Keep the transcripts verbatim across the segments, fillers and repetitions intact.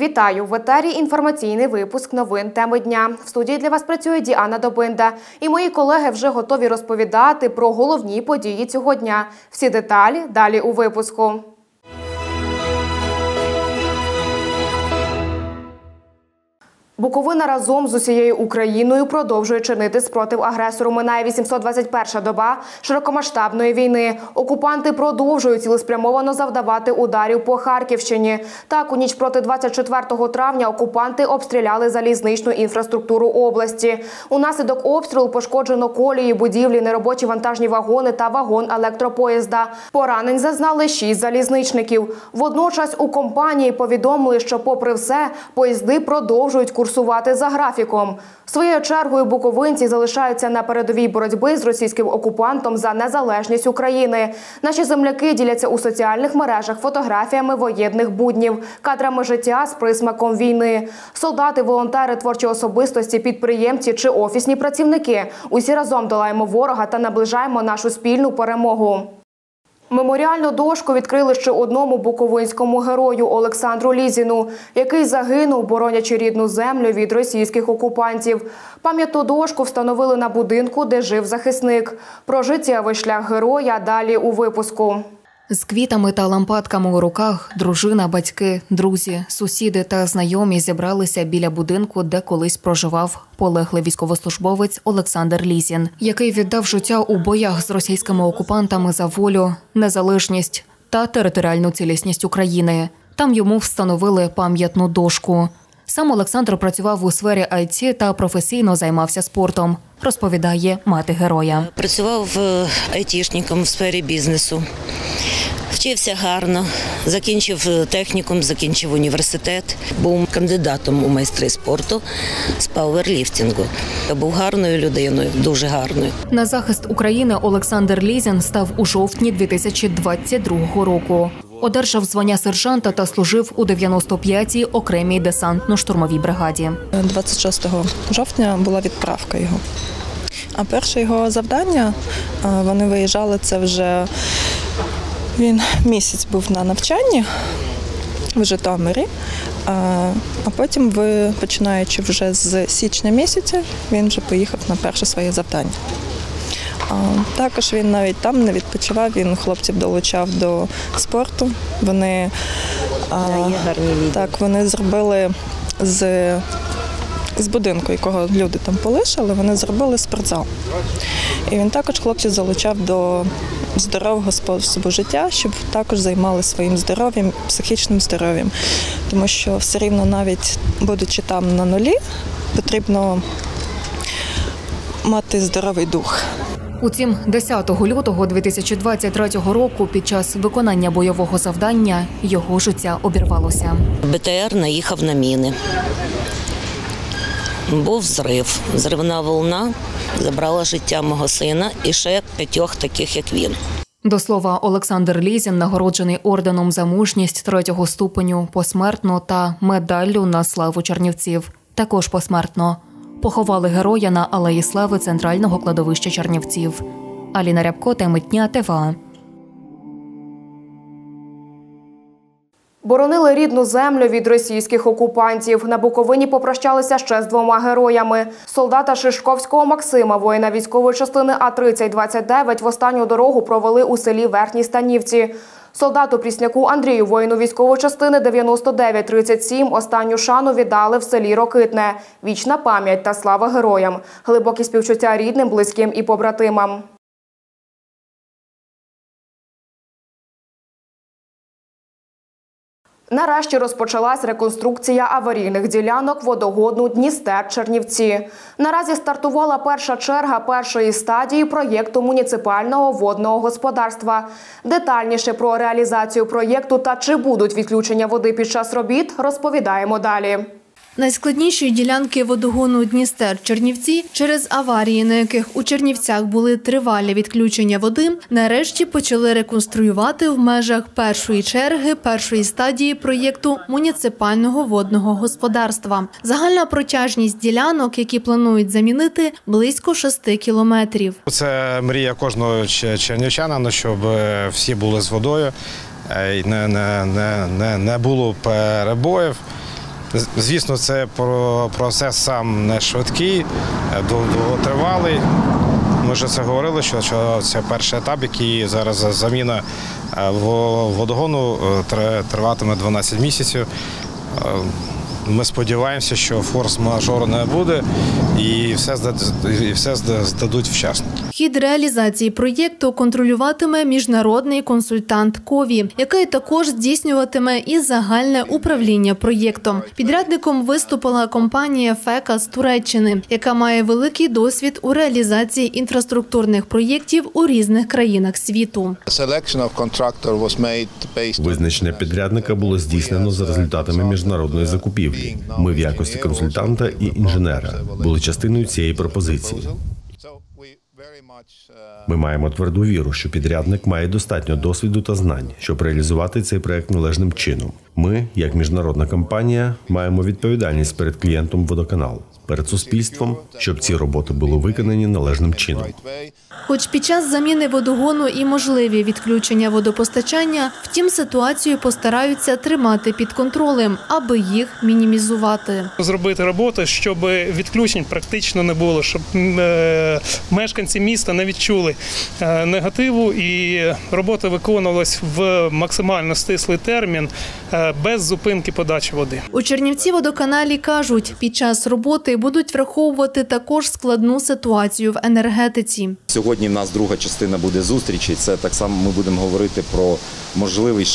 Вітаю! В етері інформаційний випуск новин теми дня. В студії для вас працює Діана Добинда. І мої колеги вже готові розповідати про головні події цього дня. Всі деталі далі у випуску. Буковина разом з усією Україною продовжує чинити спротив агресору. Минає вісімсот двадцять перша доба широкомасштабної війни. Окупанти продовжують цілеспрямовано завдавати ударів по Харківщині. Так, у ніч проти двадцять четвертого травня окупанти обстріляли залізничну інфраструктуру області. Унаслідок обстрілу пошкоджено колії, будівлі, неробочі вантажні вагони та вагон електропоїзда. Поранень зазнали шість залізничників. Водночас у компанії повідомили, що попри все, поїзди продовжують курсувати. курсувати за графіком. Своєю чергою буковинці залишаються на передовій боротьби з російським окупантом за незалежність України. Наші земляки діляться у соціальних мережах фотографіями воєнних буднів, кадрами життя з присмаком війни. Солдати, волонтери, творчі особистості, підприємці чи офісні працівники – усі разом долаємо ворога та наближаємо нашу спільну перемогу. Меморіальну дошку відкрили ще одному буковинському герою Олександру Лізіну, який загинув, боронячи рідну землю від російських окупантів. Пам'ятну дошку встановили на будинку, де жив захисник. Про життєвий шлях героя далі у випуску. З квітами та лампадками у руках дружина, батьки, друзі, сусіди та знайомі зібралися біля будинку, де колись проживав полеглий військовослужбовець Олександр Лізін, який віддав життя у боях з російськими окупантами за волю, незалежність та територіальну цілісність України. Там йому встановили пам'ятну дошку. Сам Олександр працював у сфері ай ті та професійно займався спортом, розповідає мати героя. Працював айтішником в сфері бізнесу. Вчився гарно, закінчив технікум, закінчив університет. Був кандидатом у майстри спорту з пауерліфтингу. Був гарною людиною, дуже гарною. На захист України Олександр Лізін став у жовтні дві тисячі двадцять другого року. Одержав звання сержанта та служив у дев'яносто п'ятій окремій десантно-штурмовій бригаді. двадцять шостого жовтня була відправка його. А перше його завдання, вони виїжджали, це вже він місяць був на навчанні в Житомирі, а потім, починаючи вже з січня місяця, він вже поїхав на перше своє завдання. Також він навіть там не відпочивав, він хлопців долучав до спорту. Вони, так, вони зробили з, з будинку, якого люди там полишили, вони зробили спортзал. І він також хлопців залучав до здорового способу життя, щоб також займалися своїм здоров'ям, психічним здоров'ям. Тому що все рівно навіть будучи там на нулі, потрібно мати здоровий дух. Утім, десятого лютого дві тисячі двадцять третього року під час виконання бойового завдання його життя обірвалося. Бе те ер наїхав на міни. Був зрив. Зривна волна забрала життя мого сина і ще п'ятьох таких, як він. До слова, Олександр Лізін нагороджений орденом за мужність третього ступеню посмертно та медаллю на славу Чернівців. Також посмертно. Поховали героя на Алеї Слави центрального кладовища Чернівців. Аліна Рябко, теми дня, те ве а. Боронили рідну землю від російських окупантів. На Буковині попрощалися ще з двома героями. Солдата Шишковського Максима, воїна військової частини А тридцять двадцять дев'ять, в останню дорогу провели у селі Верхні Станівці. Солдату Прісняку Андрію, воїну військової частини дев'яносто дев'ять тридцять сім, останню шану віддали в селі Рокитне. Вічна пам'ять та слава героям. Глибокі співчуття рідним, близьким і побратимам. Нарешті розпочалась реконструкція аварійних ділянок водогону Дністер-Чернівці. Наразі стартувала перша черга першої стадії проєкту муніципального водного господарства. Детальніше про реалізацію проєкту та чи будуть відключення води під час робіт розповідаємо далі. Найскладніші ділянки водогону Дністер-Чернівці, через аварії, на яких у Чернівцях були тривалі відключення води, нарешті почали реконструювати в межах першої черги першої стадії проєкту муніципального водного господарства. Загальна протяжність ділянок, які планують замінити, близько шести кілометрів. Це мрія кожного чернівчанина, щоб всі були з водою, не, не, не, не було перебоїв. Звісно, це процес сам не швидкий, довготривалий. Ми вже це говорили, що це перший етап, який зараз заміна водогону триватиме дванадцять місяців. Ми сподіваємося, що форс-мажору не буде і все, і все здадуть вчасно. Хід реалізації проєкту контролюватиме міжнародний консультант КОВІ, який також здійснюватиме і загальне управління проєктом. Підрядником виступила компанія «Фека» з Туреччини, яка має великий досвід у реалізації інфраструктурних проєктів у різних країнах світу. Визначення підрядника було здійснено за результатами міжнародної закупівлі. Ми в якості консультанта і інженера були частиною цієї пропозиції. Ми маємо тверду віру, що підрядник має достатньо досвіду та знань, щоб реалізувати цей проект належним чином. Ми, як міжнародна компанія, маємо відповідальність перед клієнтом водоканалу, перед суспільством, щоб ці роботи були виконані належним чином. Хоч під час заміни водогону і можливі відключення водопостачання, втім ситуацію постараються тримати під контролем, аби їх мінімізувати. Зробити роботу, щоб відключень практично не було, щоб е, мешканці міста не відчули е, негативу і робота виконувалась в максимально стислий термін, е, без зупинки подачі води. У Чернівці-водоканалі кажуть, під час роботи будуть враховувати також складну ситуацію в енергетиці. Сьогодні в нас друга частина буде зустрічі. Це так само ми будемо говорити про можливі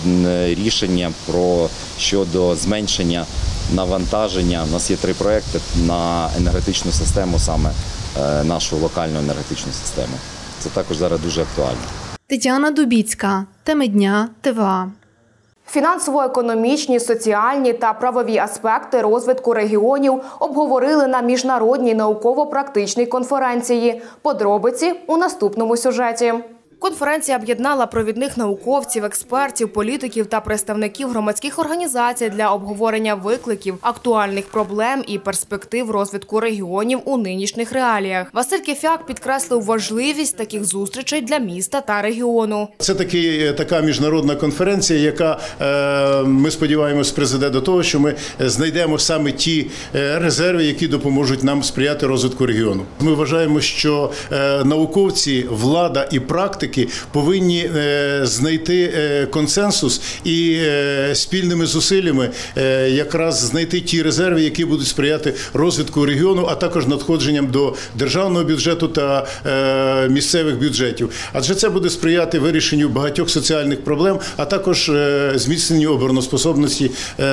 рішення про щодо зменшення навантаження. У нас є три проекти на енергетичну систему, саме нашу локальну енергетичну систему. Це також зараз дуже актуально. Тетяна Дубіцька, Теми дня, ТВА. Фінансово-економічні, соціальні та правові аспекти розвитку регіонів обговорили на міжнародній науково-практичній конференції. Подробиці у наступному сюжеті. Конференція об'єднала провідних науковців, експертів, політиків та представників громадських організацій для обговорення викликів, актуальних проблем і перспектив розвитку регіонів у нинішніх реаліях. Василь Кефяк підкреслив важливість таких зустрічей для міста та регіону. Це таки, така міжнародна конференція, яка, ми сподіваємось, призведе до того, що ми знайдемо саме ті резерви, які допоможуть нам сприяти розвитку регіону. Ми вважаємо, що науковці, влада і практики повинні знайти консенсус і спільними зусиллями якраз знайти ті резерви, які будуть сприяти розвитку регіону, а також надходженням до державного бюджету та місцевих бюджетів. Адже це буде сприяти вирішенню багатьох соціальних проблем, а також зміцненню обороноспособності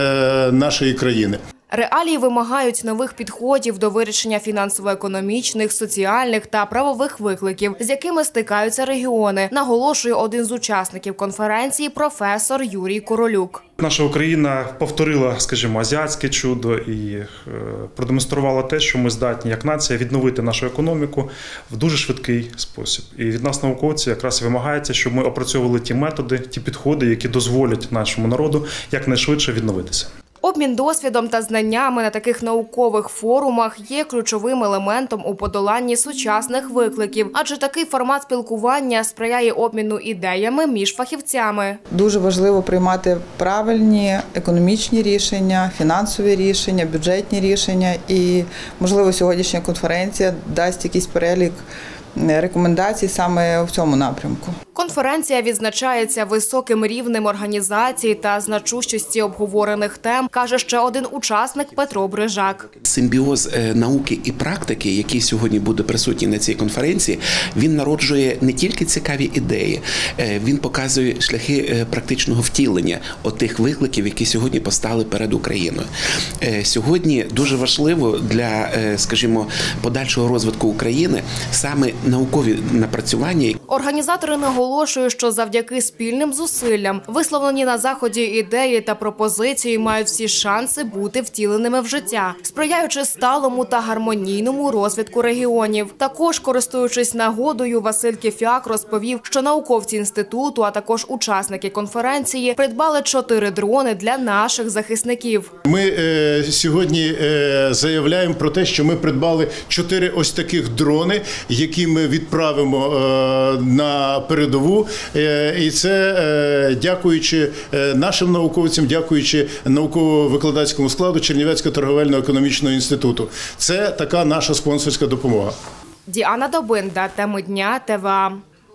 нашої країни. Реалії вимагають нових підходів до вирішення фінансово-економічних, соціальних та правових викликів, з якими стикаються регіони, наголошує один з учасників конференції професор Юрій Королюк. Наша Україна повторила, скажімо, азіатське чудо і продемонструвала те, що ми здатні як нація відновити нашу економіку в дуже швидкий спосіб. І від нас, науковців, якраз вимагається, щоб ми опрацьовували ті методи, ті підходи, які дозволять нашому народу якнайшвидше відновитися. Обмін досвідом та знаннями на таких наукових форумах є ключовим елементом у подоланні сучасних викликів, адже такий формат спілкування сприяє обміну ідеями між фахівцями. Дуже важливо приймати правильні економічні рішення, фінансові рішення, бюджетні рішення і, можливо, сьогоднішня конференція дасть якийсь перелік рекомендацій саме в цьому напрямку. Конференція відзначається високим рівнем організації та значущості обговорених тем, каже ще один учасник Петро Брижак. Симбіоз науки і практики, який сьогодні буде присутній на цій конференції, він народжує не тільки цікаві ідеї, він показує шляхи практичного втілення отих викликів, які сьогодні постали перед Україною. Сьогодні дуже важливо для, скажімо, подальшого розвитку України саме наукові напрацювання. Організатори наголошують, що завдяки спільним зусиллям висловлені на заході ідеї та пропозиції мають всі шанси бути втіленими в життя, сприяючи сталому та гармонійному розвитку регіонів. Також, користуючись нагодою, Василь Кефяк розповів, що науковці інституту, а також учасники конференції придбали чотири дрони для наших захисників. Ми е, сьогодні е, заявляємо про те, що ми придбали чотири ось таких дрони, які ми відправимо на передову. І це дякуючи нашим науковцям, дякуючи науково-викладацькому складу Чернівецького торговельно-економічного інституту. Це така наша спонсорська допомога. Діана Добинда, теми дня, ТВА.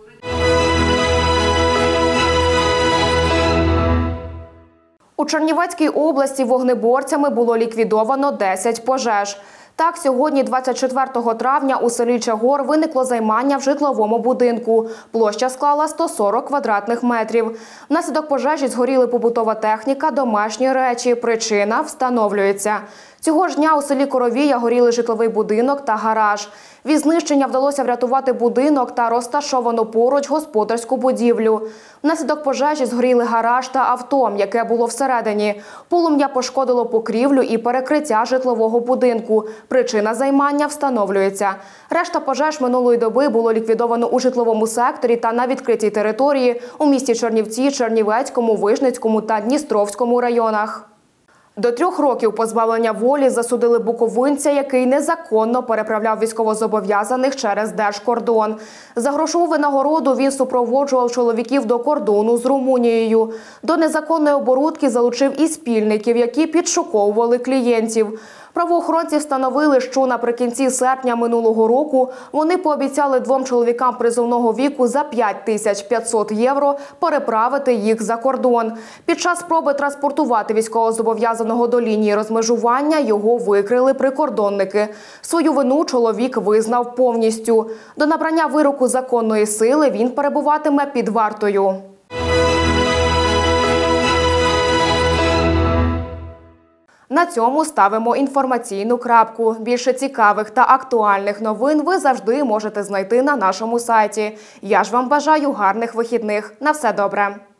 У Чернівецькій області вогнеборцями було ліквідовано десять пожеж. Так, сьогодні, двадцять четвертого травня, у селі Чагор виникло займання в житловому будинку. Площа склала сто сорок квадратних метрів. Внаслідок пожежі згоріли побутова техніка, домашні речі. Причина встановлюється. Цього ж дня у селі Коровія горіли житловий будинок та гараж. Від знищення вдалося врятувати будинок та розташовану поруч господарську будівлю. Внаслідок пожежі згоріли гараж та авто, яке було всередині. Полум'я пошкодило покрівлю і перекриття житлового будинку. Причина займання встановлюється. Решта пожеж минулої доби було ліквідовано у житловому секторі та на відкритій території у місті Чернівці, Чернівецькому, Вижницькому та Дністровському районах. До трьох років позбавлення волі засудили буковинця, який незаконно переправляв військовозобов'язаних через держкордон. За грошову винагороду він супроводжував чоловіків до кордону з Румунією. До незаконної оборудки залучив і спільників, які підшуковували клієнтів. Правоохоронці встановили, що наприкінці серпня минулого року вони пообіцяли двом чоловікам призовного віку за п'ять тисяч п'ятсот євро переправити їх за кордон. Під час спроби транспортувати військовозобов'язаного до лінії розмежування його викрили прикордонники. Свою вину чоловік визнав повністю. До набрання вироку законної сили він перебуватиме під вартою. На цьому ставимо інформаційну крапку. Більше цікавих та актуальних новин ви завжди можете знайти на нашому сайті. Я ж вам бажаю гарних вихідних. На все добре!